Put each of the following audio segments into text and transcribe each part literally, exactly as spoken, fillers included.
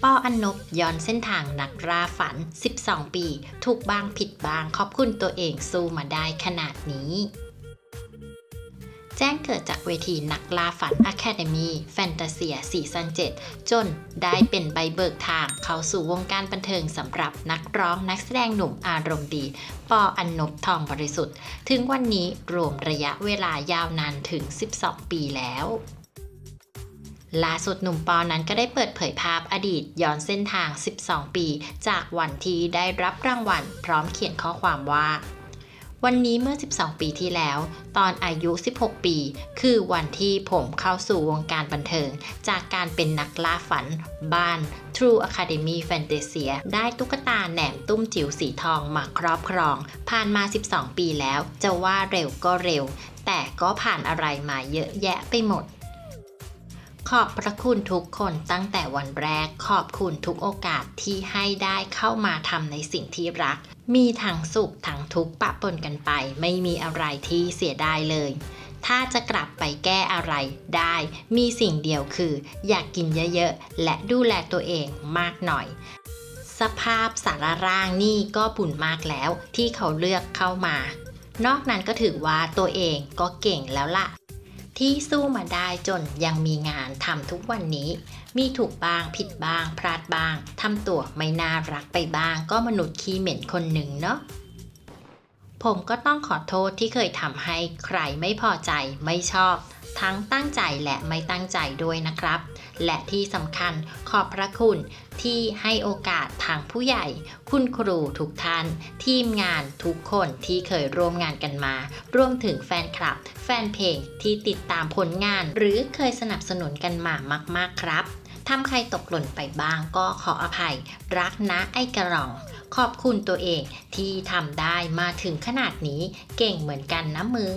ปอ อันนบย้อนเส้นทางนักล่าฝัน สิบสอง ปี ถูกบ้างผิดบ้างขอบคุณตัวเองสู้มาได้ขนาดนี้ แจ้งเกิดจากเวทีนักล่าฝัน Academy Fantasia ซีซั่น เจ็ด จนได้เป็นใบเบิกทางเข้าสู่วงการบันเทิงสำหรับนักร้องนักแสดงหนุ่มอารมณ์ดี ปอ อันนบ ทองบริสุทธิ์ถึงวันนี้รวมระยะเวลายาวนานถึง สิบสอง ปีแล้วล่าสุดหนุ่มปอนั้นก็ได้เปิดเผยภาพอดีตย้อนเส้นทาง สิบสอง ปีจากวันที่ได้รับรางวัลพร้อมเขียนข้อความว่าวันนี้เมื่อ สิบสอง ปีที่แล้วตอนอายุ สิบหก ปีคือวันที่ผมเข้าสู่วงการบันเทิงจากการเป็นนักล่าฝันบ้าน True Academy Fantasia ได้ตุ๊กตาแหนมตุ้มจิ๋วสีทองมาครอบครองผ่านมา สิบสอง ปีแล้วจะว่าเร็วก็เร็วแต่ก็ผ่านอะไรมาเยอะแยะไปหมดขอบพระคุณทุกคนตั้งแต่วันแรกขอบคุณทุกโอกาสที่ให้ได้เข้ามาทำในสิ่งที่รักมีทั้งสุขทั้งทุกข์ปะปนกันไปไม่มีอะไรที่เสียดายเลยถ้าจะกลับไปแก้อะไรได้มีสิ่งเดียวคืออยากกินเยอะๆและดูแลตัวเองมากหน่อยสภาพสารร่างนี่ก็บุญมากแล้วที่เขาเลือกเข้ามานอกนั้นก็ถือว่าตัวเองก็เก่งแล้วล่ะที่สู้มาได้จนยังมีงานทำทุกวันนี้มีถูกบ้างผิดบ้างพลาดบ้างทำตัวไม่น่ารักไปบ้างก็มนุษย์ขี้เหม็นคนหนึ่งเนาะผมก็ต้องขอโทษที่เคยทำให้ใครไม่พอใจไม่ชอบทั้งตั้งใจและไม่ตั้งใจด้วยนะครับและที่สำคัญขอบพระคุณที่ให้โอกาสทางผู้ใหญ่คุณครูทุกท่านทีมงานทุกคนที่เคยร่วมงานกันมารวมถึงแฟนคลับแฟนเพลงที่ติดตามผลงานหรือเคยสนับสนุนกันมามากๆครับทำใครตกหล่นไปบ้างก็ขออภัยรักนะไอ้กระรองขอบคุณตัวเองที่ทำได้มาถึงขนาดนี้เก่งเหมือนกันนะมึง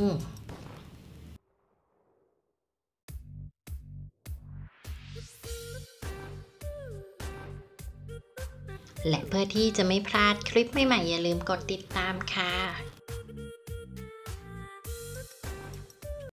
และเพื่อที่จะไม่พลาดคลิปใหม่ๆอย่าลืมกดติดตามค่ะ